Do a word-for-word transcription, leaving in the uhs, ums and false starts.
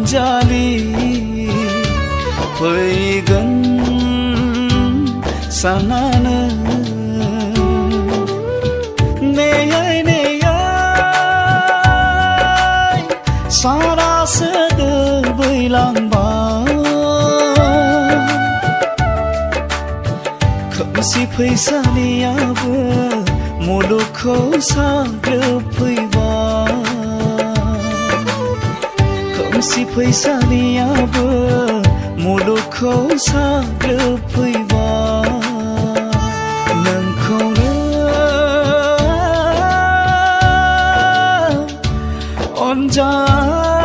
अनजालि फैगोन सानानो नेयै नेयै सारा सोदोबैलांबाय खोमसि फैसालियाबो मुलुगखौ साग्लोबफैबाय खोमसि फैसालियाबो मुलुगखौ साग्लोबफैबाय नोंखौनो अनजालि